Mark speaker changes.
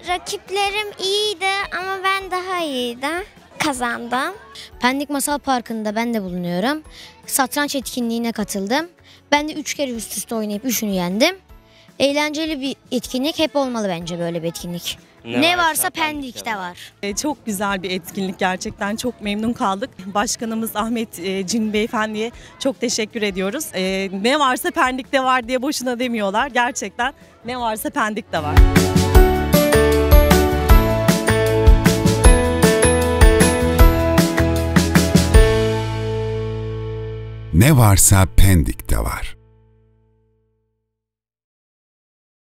Speaker 1: Rakiplerim iyiydi ama ben daha iyiydim. Kazandım.
Speaker 2: Pendik Masal Parkı'nda ben de bulunuyorum. Satranç etkinliğine katıldım. Ben de 3 kere üst üste oynayıp 3'ünü yendim. Eğlenceli bir etkinlik, hep olmalı bence böyle bir etkinlik. Ne varsa Pendik'te var.
Speaker 3: Çok güzel bir etkinlik, gerçekten çok memnun kaldık. Başkanımız Ahmet Cin Beyefendi'ye çok teşekkür ediyoruz. Ne varsa Pendik'te var diye boşuna demiyorlar. Gerçekten ne varsa Pendik'te var.
Speaker 4: Ne varsa Pendik'te var.